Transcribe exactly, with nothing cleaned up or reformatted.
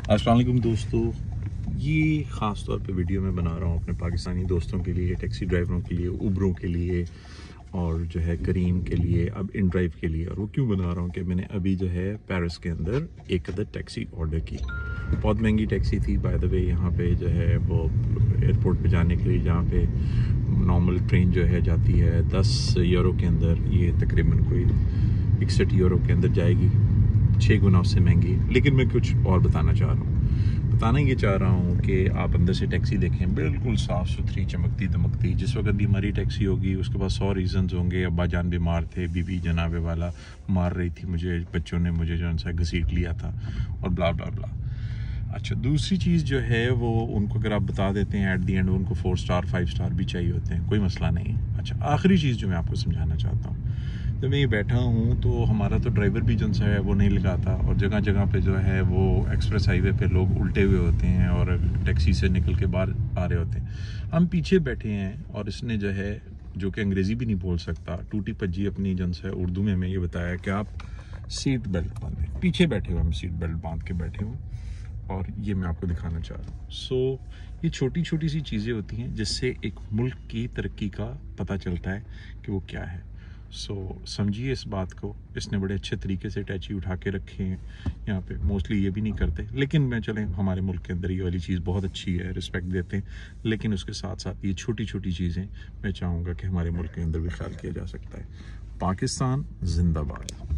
अस्सलाम वालेकुम दोस्तों, ये ख़ास तौर पे वीडियो मैं बना रहा हूँ अपने पाकिस्तानी दोस्तों के लिए, टैक्सी ड्राइवरों के लिए, उबरों के लिए और जो है करीम के लिए, अब इन ड्राइव के लिए। और वो क्यों बना रहा हूँ कि मैंने अभी जो है पेरिस के अंदर एक अदर टैक्सी ऑर्डर की। बहुत महंगी टैक्सी थी बाय द वे। यहाँ पे जो है वो एयरपोर्ट पे जाने के लिए जहाँ पे नॉर्मल ट्रेन जो है जाती है दस यूरो के अंदर, ये तकरीबन कोई इकसठ यूरो के अंदर जाएगी, छः गुना उससे महंगी। लेकिन मैं कुछ और बताना चाह रहा हूँ बताना ये चाह रहा हूँ कि आप अंदर से टैक्सी देखें, बिल्कुल साफ़ सुथरी, चमकती दमकती। जिस वक्त भी हमारी टैक्सी होगी उसके पास सौ रीज़न्स होंगे। अब्बा जान बीमार थे, बीबी जनाबे वाला मार रही थी मुझे, बच्चों ने मुझे जो सा घसीट लिया था और ब्ला ब्ला ब्ला। अच्छा, दूसरी चीज़ जो है वो उनको अगर आप बता देते हैं एट दी एंड उनको फोर स्टार फाइव स्टार भी चाहिए होते हैं, कोई मसला नहीं। अच्छा, आखिरी चीज़ जो मैं आपको समझाना चाहता हूँ, जब मैं ये बैठा हूँ तो हमारा तो ड्राइवर भी जो सा है वो नहीं लगाता, और जगह जगह पे जो है वो एक्सप्रेस हाईवे पे लोग उल्टे हुए होते हैं और टैक्सी से निकल के बाहर आ रहे होते हैं। हम पीछे बैठे हैं और इसने जो है, जो कि अंग्रेज़ी भी नहीं बोल सकता, टूटी पज्जी अपनी जन से उर्दू में हमें ये बताया कि आप सीट बेल्ट बांधें। पीछे बैठे हुए हम सीट बेल्ट बांध के बैठे हुए, और ये मैं आपको दिखाना चाह रहा हूँ। सो so, ये छोटी छोटी सी चीज़ें होती हैं जिससे एक मुल्क की तरक्की का पता चलता है कि वो क्या है। सो so, समझिए इस बात को। इसने बड़े अच्छे तरीके से टैची उठा के रखे हैं यहाँ पे। मोस्टली ये भी नहीं करते, लेकिन मैं चलें, हमारे मुल्क के अंदर ये वाली चीज़ बहुत अच्छी है, रिस्पेक्ट देते हैं। लेकिन उसके साथ साथ ये छोटी छोटी चीज़ें मैं चाहूँगा कि हमारे मुल्क के अंदर भी ख्याल किया जा सकता है। पाकिस्तान जिंदाबाद।